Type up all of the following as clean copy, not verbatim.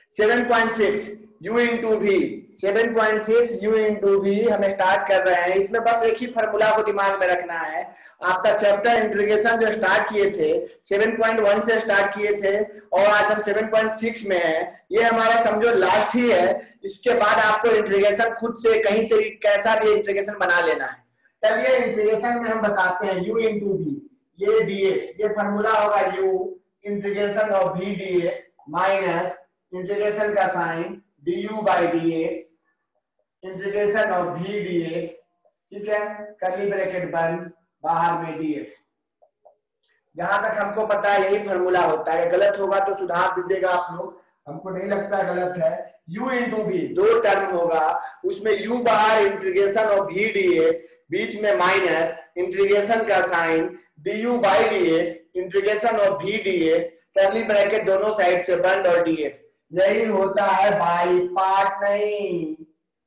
7.6 u into भी, 7.6 u into भी हम स्टार्ट कर रहे हैं। इसमें बस एक ही फॉर्मूला को दिमाग में रखना है। आपका चैप्टर इंटीग्रेशन जो स्टार्ट किए थे 7.1 से स्टार्ट किए थे और आज हम 7.6 में है। ये हमारा समझो लास्ट ही है। इसके बाद आपको इंटीग्रेशन खुद से कहीं से भी कैसा भी इंटीग्रेशन बना लेना है। चलिए इंटीग्रेशन में हम बताते हैं u इंटू भी, ये dx, ये फॉर्मूला होगा u integration of v dx minus integration का sign du by dx integration of v dx, ठीक है, कर्ली ब्रैकेट बंद, बाहर में dx। जहां तक हमको पता है यही फॉर्मूला होता है। गलत होगा तो सुधार दीजिएगा आप लोग, हमको नहीं लगता गलत है। u इंटू भी दो टर्म होगा, उसमें u बाहर इंटीग्रेशन ऑफ v dx, बीच में माइनस इंटीग्रेशन का sign du by dx integration of v dx, curly bracket दोनों साइड से बंद और dx। यही होता है बाई पार्ट, नहीं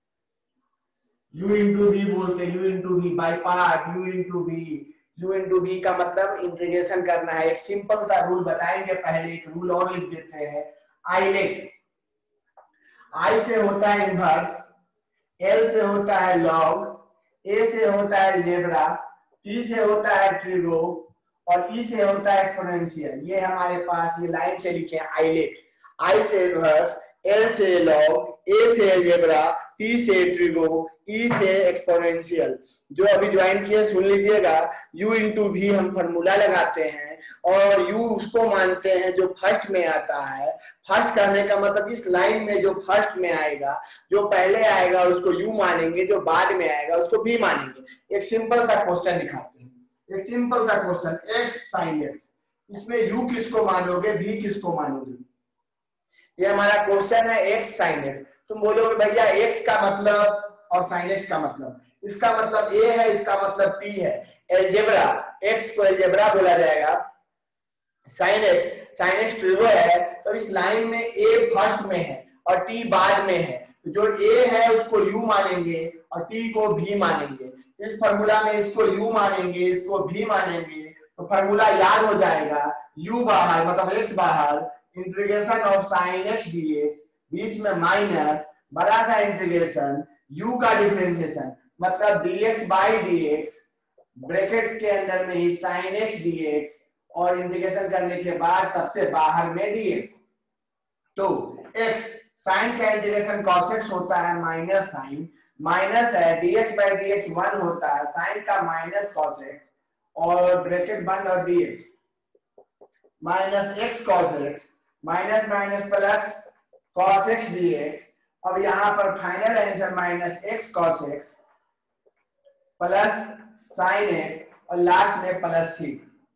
u इंटू v बोलते, u into v by part, u into v। u into v का मतलब इंटीग्रेशन करना है। एक सिंपल सा रूल बताएंगे, पहले एक रूल और लिख देते हैं। आइलेट, I से होता है इनवर्स, L से होता है लॉग, A से होता है अलजेब्रा, T से होता है ट्रिगो और E से होता है एक्सपोनेंशियल। ये हमारे पास ये लाइन से लिखे हैं आइलेट। I से इनवर्स, L से लॉग, A से अलजेब्रा, T से ट्रिगो, E से एक्सपोनेंशियल। जो अभी ज्वाइन किए सुन लीजिएगा, u इंटू भी हम फॉर्मूला लगाते हैं और u उसको मानते हैं जो फर्स्ट में आता है। फर्स्ट करने का मतलब इस लाइन में जो फर्स्ट में आएगा, जो पहले आएगा उसको u मानेंगे, जो बाद में आएगा उसको v मानेंगे। एक सिंपल सा क्वेश्चन दिखाते हैं, एक सिंपल सा क्वेश्चन, x sin x, इसमें u किसको मानोगे, v किसको मानोगे। ये हमारा क्वेश्चन है x sin x। तुम बोलोगे भैया x का मतलब और sin x का मतलब, इसका मतलब a है, इसका मतलब t है। एलजेब्रा, x को एलजेब्रा बोला जाएगा, sin x ट्रिगो है, तो इस लाइन में a फर्स्ट में है और t बाद में है, तो जो a है उसको u मानेंगे और t को v मानेंगे। इस फॉर्मूला में इसको u मानेंगे, इसको v मानेंगे, तो फॉर्मूला याद हो जाएगा। u बाहर मतलब x बाहर, integration of sine x dx, बीच में माइनस बड़ा सा इंटीग्रेशन u का डिफरेंशिएशन मतलब dx बाई dx, ब्रैकेट के अंदर में ही साइन x dx और इंटीग्रेशन करने के बाद सबसे बाहर में dx। तो x साइन का इंटीग्रेशन cos x होता है माइनस साइन, माइनस है dx बाई dx 1 होता है साइन का माइनस cos x और ब्रैकेट बंद और dx minus x cos x minus minus plus cos x dx। अब यहाँ पर final answer minus x cos x plus sine x और लास्ट में plus c।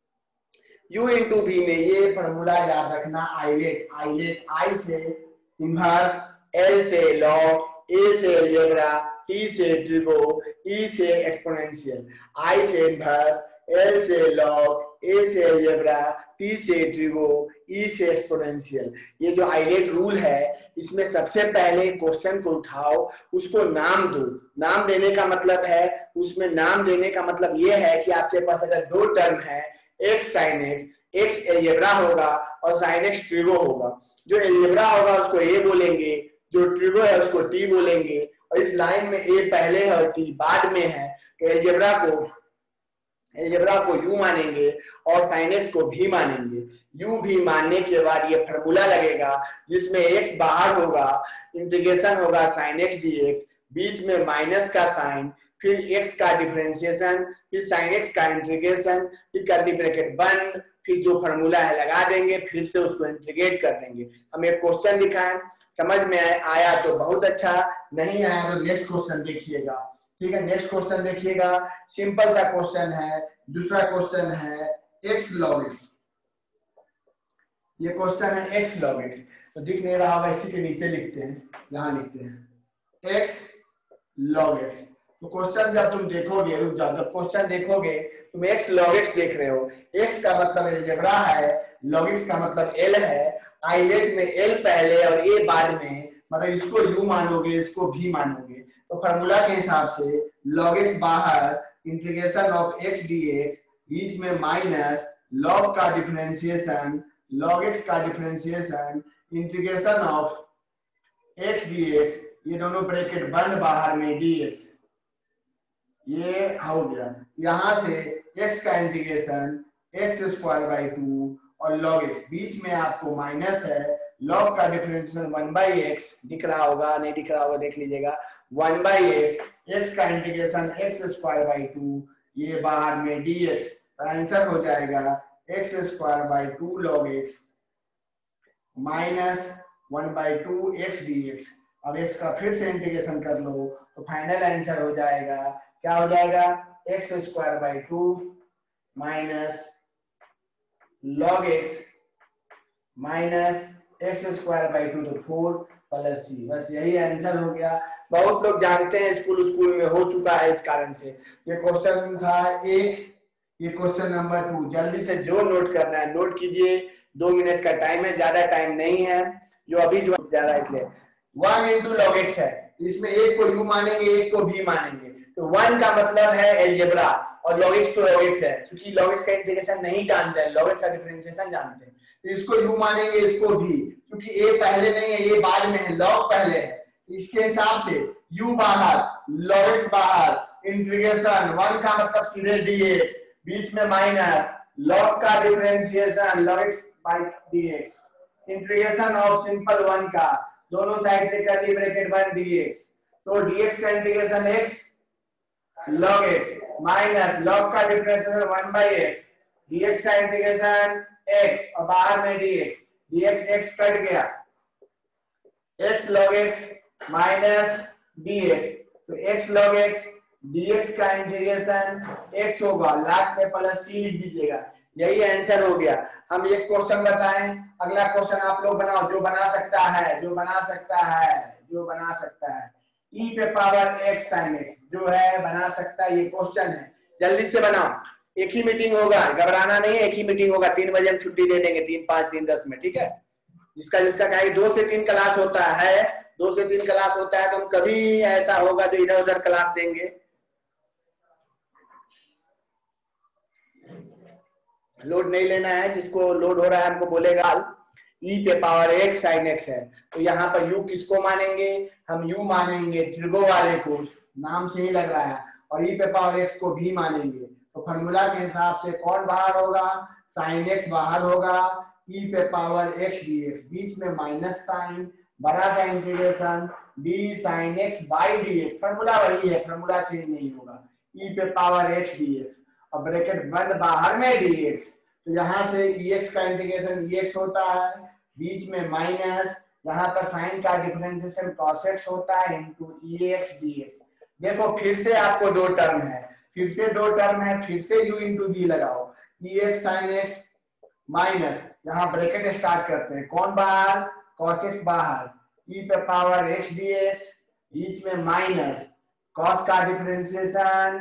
u into v में ये फॉर्मूला याद रखना, आइलेट, आइलेट I से इनवर्स, L से लॉग, A से अलजेब्रा, T से ट्रिगो, E से एक्सपोनेंशियल। I से इनवर्स, L से लॉग, A से अलजेब्रा, T से ट्रिगो, E से एक्सपोनेंशियल। ये जो आइलेट रूल है, इसमें सबसे पहले क्वेश्चन को उठाओ, उसको नाम दो। नाम देने का मतलब है, उसमें नाम देने का मतलब ये है कि आपके पास अगर दो टर्म है, x sin x, x algebra होगा और sin x ट्रिगो होगा। जो अलजेब्रा होगा उसको a बोलेंगे, जो ट्रिगो है उसको t बोलेंगे और इस लाइन में a पहले है और t बाद में है, तो अलजेब्रा को u मानेंगे और sin x को v मानेंगे। u v मानने के बाद ये फॉर्मूला लगेगा जिसमें x बाहर होगा, इंटीग्रेशन होगा sin x dx, बीच में माइनस का साइन, फिर x का डिफरेंशिएशन, फिर sin x का इंटीग्रेशन, फिर कर्ली ब्रैकेट बंद, फिर जो फॉर्मूला है लगा देंगे, फिर से उसको इंटीग्रेट कर देंगे। हम एक क्वेश्चन दिखाएं, समझ में आया तो बहुत अच्छा, नहीं आया तो नेक्स्ट क्वेश्चन देखिएगा। ठीक है, नेक्स्ट क्वेश्चन देखिएगा, सिंपल सा क्वेश्चन है। दूसरा क्वेश्चन है x log x। ये क्वेश्चन है x log x, तो दिख नहीं रहा होगा, इसी के नीचे लिखते हैं, यहाँ लिखते हैं x log x। तो क्वेश्चन जब तुम देखोगे, जब क्वेश्चन देखोगे तुम x log x देख रहे हो, x का मतलब अलजेब्रा है, log x का मतलब l है, आइलेट में l पहले और a बाद में, मतलब इसको u मानोगे, इसको v मानोगे। तो फॉर्मूला के हिसाब से log x बाहर, इंटीग्रेशन ऑफ x dx, बीच में माइनस log का डिफरेंशिएशन, log x का differentiation, integration of x dx, ये दोनों ब्रैकेट बंद, बाहर में dx, ये हो गया। यहां से x का इंटीग्रेशन x स्क्वायर बाई 2 और log x, बीच में आपको माइनस है, log का डिफरेंशियल 1/x दिख रहा होगा, नहीं दिख रहा होगा देख लीजिएगा, 1/x, x का इंटीग्रेशन x स्क्वायर बाई 2, ये बाहर में dx, तो आंसर हो जाएगा x square by 2 log x minus 1/2 x dx। अब x का फिर से इंटीग्रेशन कर लो तो फाइनल आंसर हो जाएगा, क्या हो जाएगा, x square by 2 minus log x minus x square by 2, तो 4 प्लस c, बस यही आंसर हो गया। बहुत लोग जानते हैं, स्कूल में हो चुका है, इस कारण से ये क्वेश्चन था एक, ये क्वेश्चन नंबर 2। जल्दी से जो नोट करना है नोट कीजिए, 2 मिनट का टाइम है, ज्यादा टाइम नहीं है, जो अभी जो ज्यादा, इसलिए 1 into log x है, इसमें एक को u मानेंगे, एक को v मानेंगे, तो 1 का मतलब है एलजेब्रा और log x तो log x है, क्योंकि log x का इंटीग्रेशन नहीं जानते हैं, log x का डिफरेंशिएशन जानते हैं, तो इसको u मानेंगे, इसको v, क्योंकि a पहले नहीं है, ये बाद में है, log पहले है, इसके हिसाब से u बाहर, log x बाहर, इंटीग्रेशन 1 का मतलब सीधे dx, बीच में माइनस, log का differentiation log x by dx, integration of simple 1 का, दोनों साइड से कर्ली ब्रैकेट 1 dx, तो dx का integration x log x minus log का डिफरेंशियल 1/x, dx का इंटीग्रेशन x और बाहर में dx x कट गया, x log x minus dx, तो x log x dx का इंटीग्रेशन x होगा, लास्ट में प्लस c लिख दीजिएगा, यही आंसर हो गया। हम एक क्वेश्चन बताएं, अगला क्वेश्चन आप लोग बनाओ, जो बना सकता है, जो बना सकता है, जो बना सकता है, e पे पावर x sin x जो है बना सकता है, ये क्वेश्चन है, जल्दी से बनाओ, एक ही मीटिंग होगा, घबराना नहीं है, एक ही मीटिंग होगा, 3 बजे हम छुट्टी दे देंगे, 3, 5, 3, 10 में, ठीक है। जिसका जिसका कहीं 2 से 3 क्लास होता है, 2 से 3 क्लास होता है, तो हम कभी ऐसा होगा जो इधर उधर क्लास देंगे, लोड नहीं लेना है, जिसको लोड हो रहा है हमको बोलेगा। e पे पावर x sin x है, तो यहाँ पर u किसको मानेंगे, हम u मानेंगे ट्रिगो वाले को, नाम से ही लग रहा है, और e पे पावर x को v मानेंगे, तो फॉर्मूला के हिसाब से कौन बाहर होगा, sin x बाहर होगा, e पे पावर x dx, बीच में माइनस साइन, बड़ा सा integration d sin x by dx, formula वही है, फॉर्मूला चेंज नहीं होगा, e पे पावर x dx और ब्रैकेट बंद, बाहर में dx, तो यहाँ से ex का इंटीग्रेशन ex होता है, बीच में माइनस, यहाँ पर साइन का डिफरेंशिएशन cos x होता है इनटू ex dx। देखो फिर से आपको 2 टर्म है, फिर से 2 टर्म है, फिर से u इंटू v लगाओ, ex sin x माइनस, यहाँ ब्रैकेट स्टार्ट करते हैं, कौन बाहर, cos x बाहर, e पे पावर x dx, बीच में माइनस, cos का डिफरेंशिएशन,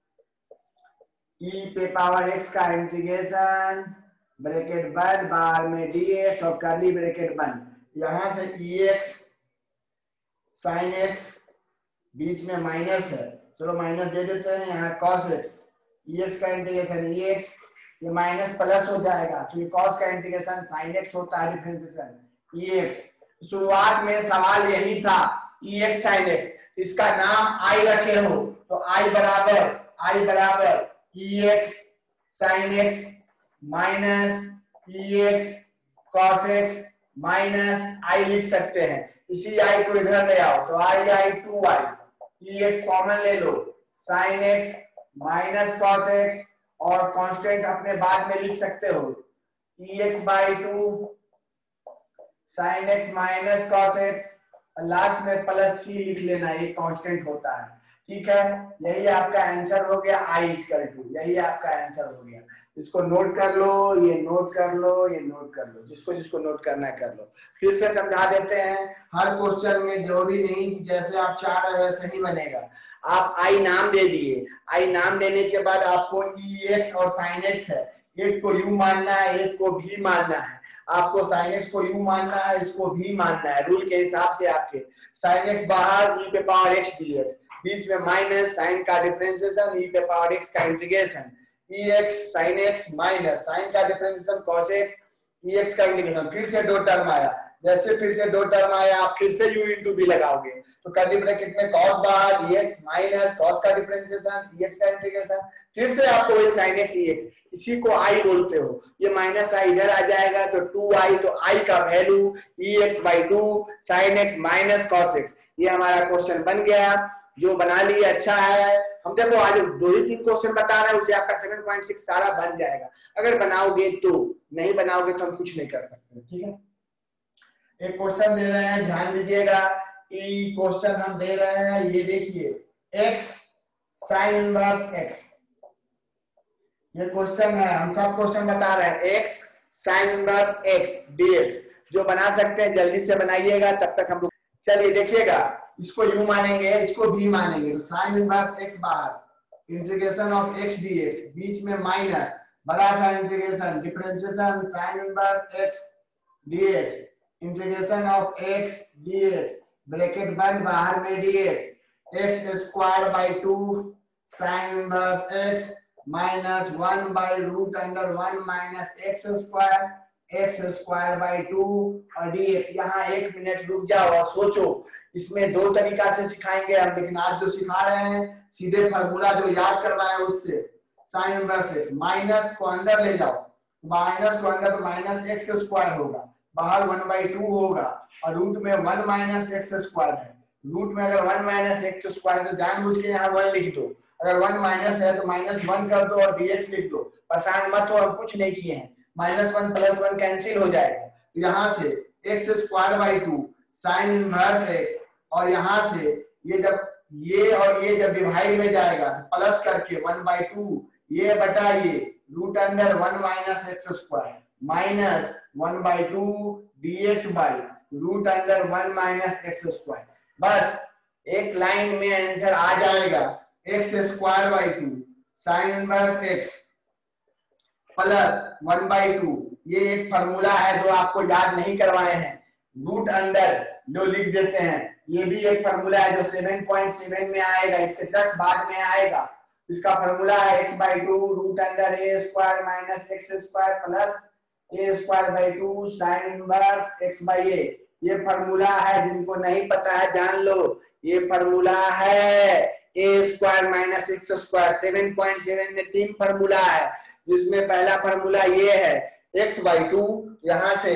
e पे पावर x का इंटीग्रेशन, ब्रैकेट बंद, बाहर में dx और कर्ली ब्रैकेट बंद, यहां से ex sin x, बीच में माइनस है, चलो माइनस दे देते हैं, यहाँ cos x, ex का इंटीग्रेशन ex, ये माइनस प्लस हो जाएगा, क्योंकि cos का इंटीग्रेशन sin x होता है, डिफरेंशिएशन ex। शुरुआत में सवाल यही था, ex sin x, इसका नाम i रखे हो, तो i बराबर ex sin x minus ex cos x minus i लिख सकते हैं, इसी i को इधर ले आओ, तो i 2i, ex कॉमन ले लो, sin x minus cos x, और कांस्टेंट अपने बाद में लिख सकते हो, ex by 2 sin x minus cos x, और लास्ट में प्लस c लिख लेना, ये कांस्टेंट होता है, ठीक है। यही आपका आंसर हो गया, i इक्वल टू, यही आपका आंसर हो गया। इसको नोट कर लो, ये नोट कर लो, ये नोट कर लो, जिसको जिसको नोट करना है कर लो। फिर से समझा देते हैं, हर क्वेश्चन में जरूरी नहीं कि जैसे आप चाह रहे हैं वैसे ही बनेगा। आप आई नाम दे दिए, आई नाम देने के बाद आपको ex और sin x है, एक को u मानना है, एक को v मानना है, आपको sin x को u मानना है, इसको v मानना है, रूल के हिसाब से आपके sin x बाहर, e पे पावर x dx, बीच में माइनस, साइन का डिफरेंशिएशन, e पे पावर x का integration, ex sin x minus sine का डिफरेंशिएशन cos x, ex का इंटीग्रेशन, फिर से 2 टर्म आया, जैसे फिर से दो टर्म आया, आप फिर से u इंटू बी लगाओगे तो कर्ली ब्रैकेट में cos बार ex माइनस cos का डिफरेंशिएशन ex का इंटीग्रेशन, फिर से आपको वही sin x ex, इसी को i बोलते हो। ये माइनस i इधर आ जाएगा तो 2i, तो i का value ex/2 sin x minus cos x। ये हमारा क्वेश्चन बन गया, जो बना लिए अच्छा है। हम देखो आज 2 ही 3 क्वेश्चन बता रहे हैं, उससे आपका 7.6 सारा बन जाएगा अगर बनाओगे तो, नहीं बनाओगे तो हम कुछ नहीं कर सकते। ठीक है, एक क्वेश्चन दे रहे हैं, ध्यान दीजिएगा। ई क्वेश्चन हम दे रहे हैं, ये देखिए x sin इनवर्स x, ये क्वेश्चन है, हम सब क्वेश्चन बता रहे हैं। x sin inverse x dx, जो बना सकते हैं जल्दी से बनाइएगा, तब तक हम लोग चलिए देखिएगा। इसको u मानेंगे, इसको v मानेंगे, तो sin इनवर्स x बाहर, इंटीग्रेशन ऑफ x dx, बीच में माइनस, बड़ा सा integration, differentiation sin inverse x dx, integration of x dx, bracket बंद, बाहर में dx, x square by 2 sin inverse x minus 1 by root under 1 minus x square by 2 और dx। यहाँ 1 minute रुक जाओ और सोचो, इसमें 2 तरीका से सिखाएंगे हम, लेकिन आज जो सिखा रहे हैं सीधे फार्मूला जो याद करवाए उससे। sin इनवर्स x, माइनस को अंदर ले जाओ, माइनस को अंदर तो माइनस x स्क्वायर होगा, बाहर 1/2 होगा और रूट में 1 माइनस x स्क्वायर है। रूट में अगर 1 माइनस x स्क्वायर तो जानबूझ के यहाँ 1 लिख दो, अगर 1 माइनस है तो -1 कर दो और dx लिख दो, परेशान मत हो, हम कुछ नहीं किए हैं। -1 + 1 कैंसिल हो जाएगा, तो यहाँ से x square by 2 sin inverse x, और यहाँ से ये जब ये और ये जब डिवाइड में जाएगा प्लस करके 1/2, ये बटा ये root under 1 minus x square minus 1/2 dx by root under 1 minus x square. बस एक लाइन में आंसर आ जाएगा, x square by 2 sin inverse x प्लस 1/2, ये एक फार्मूला है जो आपको याद नहीं करवाए हैं, रूट अंडर जो लिख देते हैं, ये भी एक फार्मूला है जो 7.7 में आएगा, इसके जस्ट बाद में आएगा। इसका फार्मूला है x/2 root under a square minus x square plus a square by 2 sin inverse x by a। ये फार्मूला है, जिनको नहीं पता है जान लो, ये फार्मूला है a square minus x square. 7.7 में 3 फार्मूला है, जिसमें पहला फार्मूला ये है x/2, यहाँ से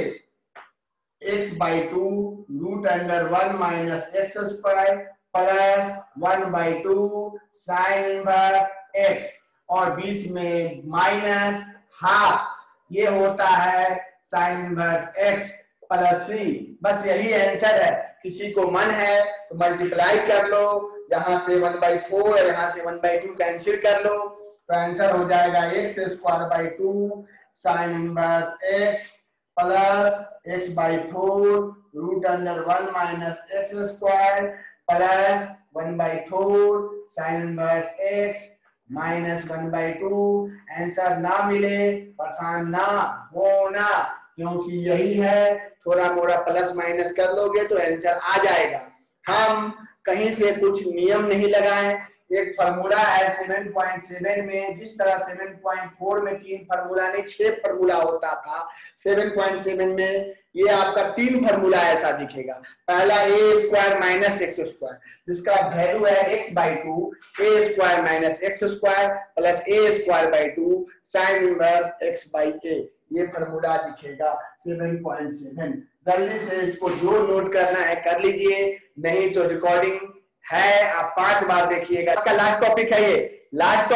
x/2 root under 1 minus x square plus 1/2 sin inverse x, और बीच में माइनस हाफ, ये होता है sin inverse x plus c। बस यही आंसर है। किसी को मन है तो मल्टीप्लाई कर लो, यहाँ से 1/4 और यहाँ से 1/2 कैंसिल कर लो, तो आंसर हो जाएगा x square by 2 sin inverse x प्लस x/4 root under 1 minus x square plus 1/4 sin inverse x minus 1/2। Answer ना मिले परेशान ना होना, क्योंकि यही है, थोड़ा मोड़ा प्लस माइनस कर लोगे तो आंसर आ जाएगा। हम कहीं से कुछ नियम नहीं लगाए, एक फार्मूला है 7.7 में, जिस तरह 7.4 में 3 फार्मूला नहीं 6 फार्मूला होता था, 7.7 में ये आपका 3 फार्मूला ऐसा दिखेगा। पहला a square minus x square, जिसका वैल्यू है x/2 a square minus x square plus a square by 2 sin inverse x by a, ये फार्मूला दिखेगा 7.7। जल्दी से इसको जो नोट करना है कर लीजिए, नहीं तो रिकॉर्डिंग है, आप 5 बार देखिएगा। इसका लास्ट टॉपिक है ये, लास्ट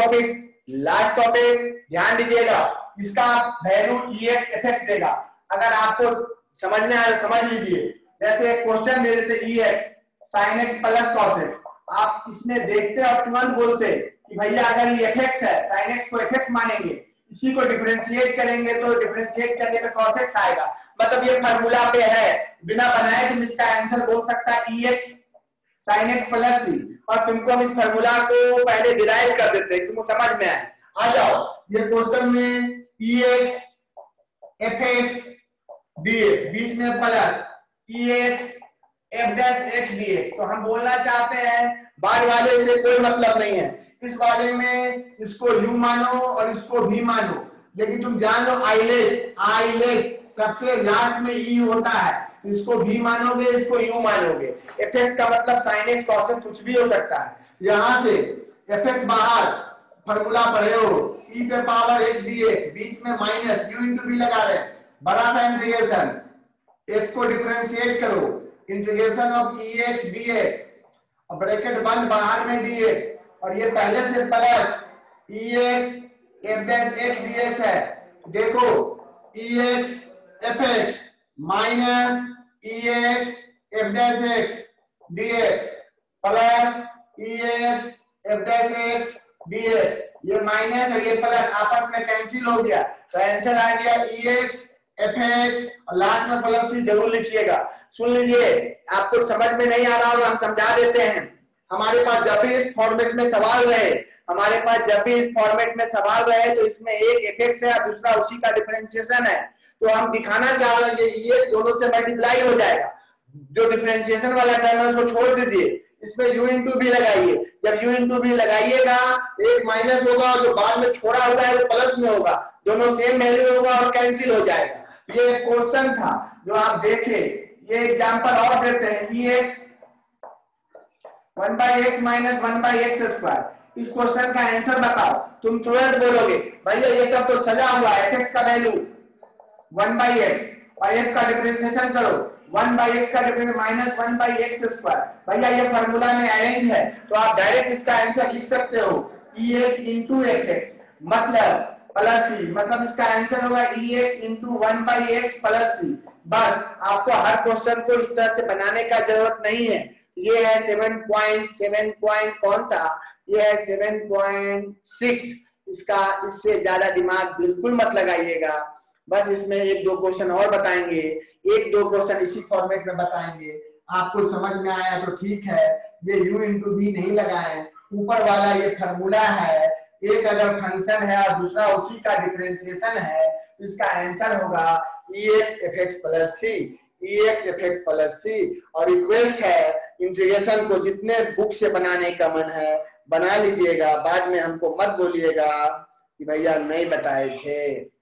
टॉपिक ध्यान दीजिएगा। इसका वैल्यू ex fx देगा, अगर आपको समझना है समझ लीजिए। जैसे क्वेश्चन दे देते ex sin x plus cos x, आप इसमें देखते और तुरंत बोलते कि भैया अगर ये fx है, sin x को fx मानेंगे, इसी को डिफरेंशिएट करेंगे तो डिफरेंशिएट करने पे cos x आएगा, मतलब ये फार्मूला पे है, बिना बनाए तुम इसका आंसर बोल सकता है ex sin x plus c, और तुमको हम इस फार्मूला को पहले डिराइव कर देते हैं, तुमको समझ में आए। आ जाओ, ये क्वेश्चन में ex fx dx, बीच में plus ex f dash x dx, तो हम बोलना चाहते हैं बाद वाले से कोई मतलब नहीं है, इस वाले में इसको u मानो और इसको v मानो, लेकिन तुम जान लो आइलेट सबसे लास्ट में e होता है, तो इसको v मानोगे, इसको u मानोगे। fx का मतलब sin x cos x कुछ भी हो सकता है। यहां से fx बाहर फॉर्मूला पढ़े हो, e पे पावर x dx, बीच में माइनस u इंटू v लगा रहे हैं, बड़ा सा इंटीग्रेशन, f को डिफरेंशिएट करो, इंटीग्रेशन ऑफ ex dx, और ब्रैकेट बंद, बाहर में dx, और ये पहले से plus ex f dash x dx है। देखो ex fx minus ex f dash x dx plus ex f dash x dx, ये माइनस और ये प्लस आपस में कैंसिल हो गया, तो आंसर आ गया ex fx, और लास्ट में प्लस सी जरूर लिखिएगा। सुन लीजिए, आपको समझ में नहीं आ रहा हो हम समझा देते हैं। हमारे पास जब भी इस फॉर्मेट में सवाल रहे, तो इसमें एक fx है और दूसरा उसी का डिफरेंशिएशन है, तो हम दिखाना चाह रहे हैं ये दोनों से मल्टीप्लाई हो जाएगा। जो डिफरेंशिएशन वाला टर्म है उसको छोड़ दीजिए, इसमें u इंटू बी लगाइए। जब u इंटू बी लगाइएगा, एक माइनस होगा और जो बाद में छोड़ा हुआ है वो प्लस में होगा, दोनों सेम वैल्यू होगा और कैंसिल हो जाएगा। ये एक क्वेश्चन था जो आप देखे। ये एग्जांपल और देते हैं, ex 1/x minus 1/x square. इस क्वेश्चन का आंसर बताओ। तुम तुरंत बोलोगे भैया ये सब तो सजा हुआ है, fx का वैल्यू 1/x और f का डिफरेंशिएशन करो, 1/x का डिफरेंशिएशन माइनस 1/x स्क्वायर। भैया ये फार्मूला में अरेंज है, तो आप डायरेक्ट इसका आंसर लिख सकते हो ex इंटू fx मतलब प्लस सी, मतलब इसका आंसर होगा ex इंटू 1/x प्लस सी। बस आपको हर क्वेश्चन को इस तरह से बनाने का जरूरत नहीं है। ये है 7.7 कौन सा, ये है 7.6। इससे ज्यादा दिमाग बिल्कुल मत लगाइएगा। बस इसमें एक दो क्वेश्चन और बताएंगे, एक दो क्वेश्चन इसी फॉर्मेट में बताएंगे। आपको समझ में आया तो ठीक है, ये u इंटू बी नहीं लगाए, ऊपर वाला ये फार्मूला है, एक अगर फंक्शन है और दूसरा उसी का डिफरेंशिएशन है, तो इसका आंसर होगा ex fx plus C, ex fx plus C. और रिक्वेस्ट है इंटीग्रेशन को जितने बुक से बनाने का मन है बना लीजिएगा, बाद में हमको मत बोलिएगा कि भैया नहीं बताए थे।